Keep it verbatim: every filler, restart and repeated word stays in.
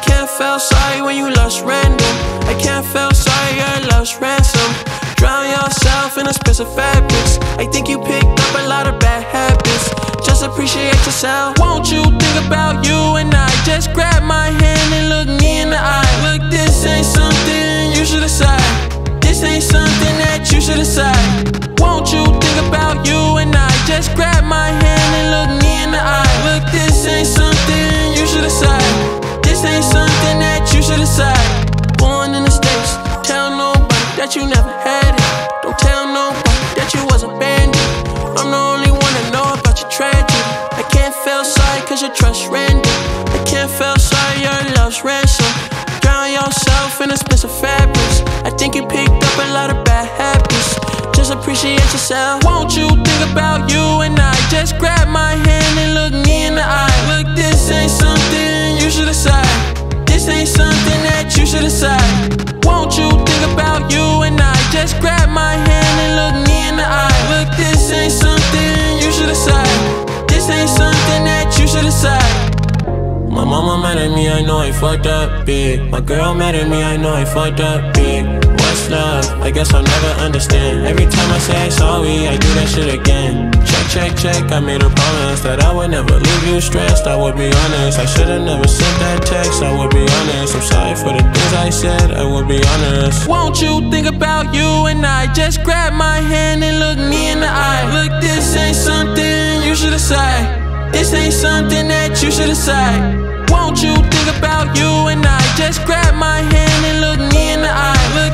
can't feel sorry when you lost random. I can't feel sorry your lost ransom. Drown yourself in expensive fabrics. I think you picked up a lot of bad habits. Just appreciate yourself. Won't you think about you and I? Just grab my hand and look me in the eye. Look, this ain't something you should decide. This ain't something that you should decide. Won't you think about you and I? Just grab my hand and look me in the eye. Look, this ain't something you should decide. This ain't something that you should decide. Born in the States, tell nobody that you never had it. Don't tell nobody that you was abandoned. I'm the only one that know about your tragedy. I can't feel sorry cause your trust random. I can't feel sorry your love's ransom. Drown yourself in expensive fabrics. I think you picked up a lot of bad habits. Just appreciate yourself. Won't you think about you and I? Just grab my hand and look me in the eye. Look, this ain't something you should decide. This ain't something that you should decide. Won't you think about you and I? Just grab my hand and look me in the eye. Look, this ain't something you should decide. This ain't something that you should decide. My mama mad at me, I know I fucked up big. My girl mad at me, I know I fucked up big. What's love? I guess I'll never understand. Every time I say I'm sorry, I do that shit again. Check, check, check, I made a promise that I would never leave you stressed. I would be honest, I should've never sent that text. I would be honest, I'm sorry for the things I said. I would be honest. Won't you think about you and I? Just grab my hand and look me in the eye. Look, this ain't something you should decide. This ain't something that you should decide. Won't you think about you and I? Just grab my hand and look me in the eye. Look,